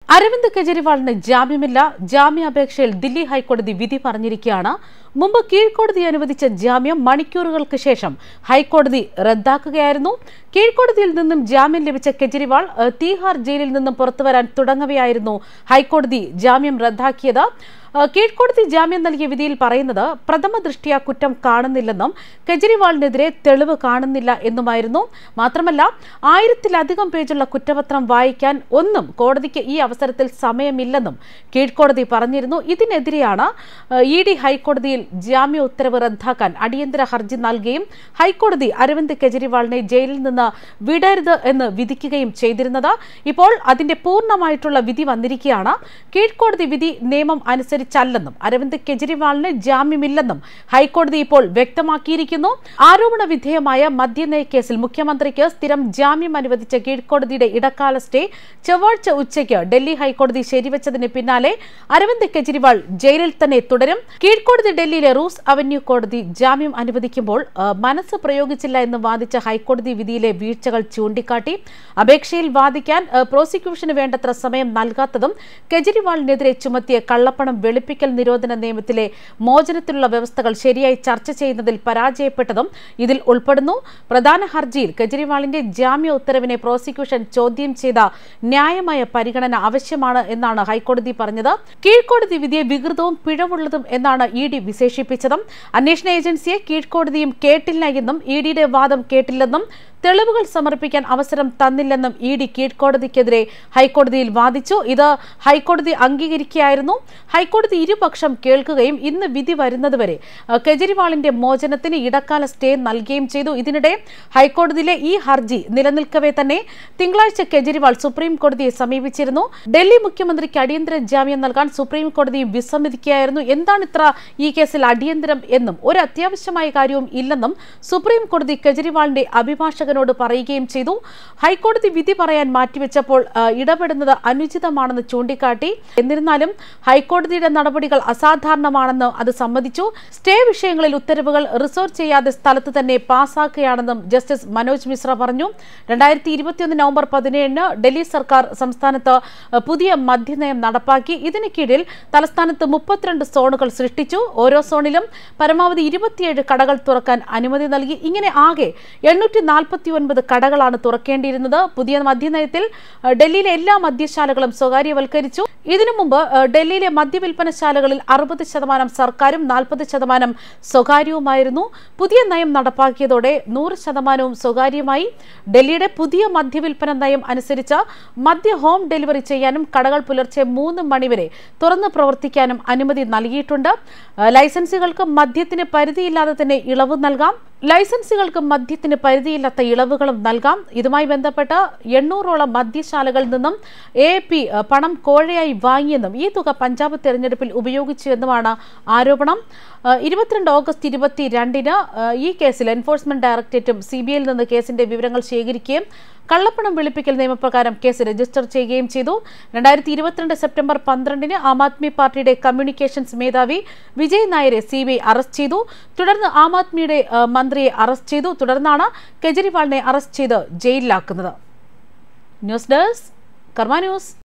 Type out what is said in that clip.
അരവിന്ദ് കെജ്രിവാളിന് ജാമ്യമില്ല. ജാമ്യാപേക്ഷയിൽ ദില്ലി ഹൈക്കോടതി വിധി പറഞ്ഞിരിക്കുകയാണ്. മുമ്പ് കീഴ്ക്കോടതി അനുവദിച്ച ജാമ്യം മണിക്കൂറുകൾക്ക് ശേഷം ഹൈക്കോടതി റദ്ദാക്കുകയായിരുന്നു. കീഴ്ക്കോടതിയിൽ നിന്നും ജാമ്യം ലഭിച്ച കെജ്രിവാൾ തീഹാർ ജയിലിൽ നിന്നും പുറത്തുവരാൻ തുടങ്ങവെയായിരുന്നു ഹൈക്കോടതി ജാമ്യം റദ്ദാക്കിയത്. കീഴ്ക്കോടതി ജാമ്യം നൽകിയ വിധിയിൽ പറയുന്നത് പ്രഥമ ദൃഷ്ട്യാ കുറ്റം കാണുന്നില്ലെന്നും കെജ്രിവാളിനെതിരെ തെളിവ് കാണുന്നില്ല എന്നുമായിരുന്നു. മാത്രമല്ല 1000-ലധികം പേജുള്ള കുറ്റപത്രം വായിക്കാൻ ഒന്നും കോടതിക്ക് ഈ അവസരത്തിൽ സമയമില്ലെന്നും കീഴ്ക്കോടതി പറഞ്ഞിരുന്നു. ഇതിനെതിരെയാണ് ഇഡി ഹൈക്കോടതിയിൽ ജാമ്യ ഉത്തരവ് റദ്ദാക്കാൻ അടിയന്തര ഹർജി നൽകുകയും ഹൈക്കോടതി അരവിന്ദ് കെജ്രിവാളിനെ ജയിലിൽ നിന്ന് വിടരുത് എന്ന് വിധിക്കുകയും ചെയ്തിരുന്നത്. ഇപ്പോൾ അതിന്റെ പൂർണ്ണമായിട്ടുള്ള വിധി വന്നിരിക്കുകയാണ്. കീഴ്ക്കോടതി വിധി നിയമം അനുസരിച്ചല്ലെന്നും അരവിന്ദ് കെജ്രിവാളിന് ജാമ്യമില്ലെന്നും ഹൈക്കോടതി ഇപ്പോൾ വ്യക്തമാക്കിയിരിക്കുന്നു. ആരോപണ വിധേയമായ മദ്യനയ കേസിൽ മുഖ്യമന്ത്രിക്ക് സ്ഥിരം ജാമ്യം അനുവദിച്ച കീഴ്ക്കോടതിയുടെ ഇടക്കാല സ്റ്റേ ചൊവ്വാഴ്ച ഉച്ചയ്ക്ക് ഡൽഹി ഹൈക്കോടതി ശരിവച്ചതിന് പിന്നാലെ അരവിന്ദ് കെജ്രിവാൾ ജയിലിൽ തന്നെ തുടരും. കീഴ്ക്കോടതി ഡൽഹിയിലെ റൂസ് അവന്യൂ കോടതി ജാമ്യം അനുവദിക്കുമ്പോൾ മനസ്സ് പ്രയോഗിച്ചില്ല എന്ന് വാദിച്ച ഹൈക്കോടതി വിധിയിലെ വീഴ്ചകൾ ചൂണ്ടിക്കാട്ടി അപേക്ഷയിൽ വാദിക്കാൻ പ്രോസിക്യൂഷന് വേണ്ടത്ര സമയം നൽകാത്തതും കെജ്രിവാളിനെതിരെ ചുമത്തിയ കള്ളപ്പണം വെളുപ്പിക്കൽ നിരോധന നിയമത്തിലെ മോചനത്തിലുള്ള വ്യവസ്ഥകൾ ശരിയായി ചർച്ച ചെയ്യുന്നതിൽ പരാജയപ്പെട്ടതും ഇതിൽ ഉൾപ്പെടുന്നു. പ്രധാന ഹർജിയിൽ കെജ്രിവാളിന്റെ ജാമ്യ ഉത്തരവിനെ പ്രോസിക്യൂഷൻ ചോദ്യം ചെയ്ത ന്യായമായ പരിഗണന ആവശ്യമാണ് എന്നാണ് ഹൈക്കോടതി പറഞ്ഞത്. കീഴ്ക്കോടതി വിധിയെ വികൃതവും പിഴവുള്ളതും എന്നാണ് ഇഡി വിശേഷിപ്പിച്ചത്. അന്വേഷണ ഏജൻസിയെ കീഴ്ക്കോടതിയും കേട്ടില്ല എന്നും ഇഡിയുടെ വാദം കേട്ടില്ലെന്നും തെളിവുകൾ സമർപ്പിക്കാൻ അവസരം തന്നില്ലെന്നും ഇഡി കീഴ്ക്കോടതിക്കെതിരെ ഹൈക്കോടതിയിൽ വാദിച്ചു. ഇത് ഹൈക്കോടതി അംഗീകരിക്കുകയായിരുന്നു. ഹൈക്കോടതി ഇരുപക്ഷം കേൾക്കുകയും ഇന്ന് വിധി വരുന്നതുവരെ കെജ്രിവാളിന്റെ മോചനത്തിന് ഇടക്കാല സ്റ്റേ നൽകുകയും ചെയ്തു. ഇതിനിടെ ഹൈക്കോടതിയിലെ ഈ ഹർജി നിലനിൽക്കവേ തന്നെ തിങ്കളാഴ്ച കെജ്രിവാൾ സുപ്രീം കോടതിയെ സമീപിച്ചിരുന്നു. ഡൽഹി മുഖ്യമന്ത്രിക്ക് അടിയന്തര ജാമ്യം നൽകാൻ സുപ്രീം കോടതി വിസമ്മതിക്കുകയായിരുന്നു. എന്താണ് ഇത്ര ഈ കേസിൽ അടിയന്തരം എന്നും ഒരു അത്യാവശ്യമായ കാര്യവും ഇല്ലെന്നും സുപ്രീം കോടതി കെജ്രിവാളിന്റെ അഭിഭാഷകനോട് പറയുകയും ചെയ്തു. ഹൈക്കോടതി വിധി പറയാൻ മാറ്റിവെച്ചപ്പോൾ ഇടപെടുന്നത് അനുചിതമാണെന്ന് ചൂണ്ടിക്കാട്ടി. എന്നിരുന്നാലും ഹൈക്കോടതിയുടെ നടപടികൾ അസാധാരണമാണെന്ന് അത് സമ്മതിച്ചു. സ്റ്റേ വിഷയങ്ങളിൽ ഉത്തരവുകൾ റിസർവ് ചെയ്യാതെ സ്ഥലത്ത് തന്നെ പാസാക്കുകയാണെന്നും ജസ്റ്റിസ് മനോജ് മിശ്ര പറഞ്ഞു. 2021 നവംബർ 17 ഡൽഹി സർക്കാർ സംസ്ഥാനത്ത് പുതിയ മദ്യനയം നടപ്പാക്കി. ഇതിന് കീഴിൽ തലസ്ഥാനത്ത് 32 സോണുകൾ സൃഷ്ടിച്ചു. ഓരോ സോണിലും പരമാവധി 27 കടകൾ തുറക്കാൻ അനുമതി നൽകി. ഇങ്ങനെ ആകെ 849 കടകളാണ് തുറക്കേണ്ടിയിരുന്നത്. പുതിയ മദ്യനയത്തിൽ ഡൽഹിയിലെ എല്ലാ മദ്യശാലകളും സ്വകാര്യവൽക്കരിച്ചു. ഇതിനു മുമ്പ് ഡൽഹിയിലെ മദ്യവിൽപ്പനശാലകളിൽ 60% സർക്കാരും 40% സ്വകാര്യവുമായിരുന്നു. പുതിയ നയം നടപ്പാക്കിയതോടെ 100% സ്വകാര്യമായി. ഡൽഹിയുടെ പുതിയ മദ്യവിൽപ്പന നയം അനുസരിച്ച് മദ്യ ഹോം ഡെലിവറി ചെയ്യാനും കടകൾ പുലർച്ചെ 3 മണിവരെ തുറന്ന് പ്രവർത്തിക്കാനും അനുമതി നൽകിയിട്ടുണ്ട്. ലൈസൻസുകൾക്ക് മദ്യത്തിന് പരിധിയില്ലാതെ തന്നെ ഇളവ് നൽകാം. ലൈസൻസുകൾക്ക് മദ്യത്തിന് പരിധിയില്ലാത്ത ഇളവുകളും നൽകാം. ഇതുമായി ബന്ധപ്പെട്ട് 800ഓളം മദ്യശാലകളിൽ നിന്നും AAP പണം കോഴയായി വാങ്ങിയെന്നും ഈ തുക പഞ്ചാബ് തെരഞ്ഞെടുപ്പിൽ ഉപയോഗിച്ചുവെന്നുമാണ് ആരോപണം. 22 ഓഗസ്റ്റ് 22 ഈ കേസിൽ എൻഫോഴ്സ്മെന്റ് ഡയറക്ടറേറ്റും CBIയിൽ നിന്ന് കേസിന്റെ വിവരങ്ങൾ ശേഖരിക്കുകയും കള്ളപ്പണം വെളുപ്പിക്കൽ നിയമപ്രകാരം കേസ് രജിസ്റ്റർ ചെയ്യുകയും ചെയ്തു. 2022 സെപ്റ്റംബർ 12 ആം ആദ്മി പാർട്ടിയുടെ കമ്മ്യൂണിക്കേഷൻസ് മേധാവി വിജയ് നായരെ CBI അറസ്റ്റ് ചെയ്തു. തുടർന്ന് ആം ആദ്മിയുടെ മന്ത്രിയെ അറസ്റ്റ് ചെയ്തു. തുടർന്നാണ് കെജ്രിവാളിനെ അറസ്റ്റ് ചെയ്ത് ജയിലിലാക്കുന്നത്. News desk Karma news.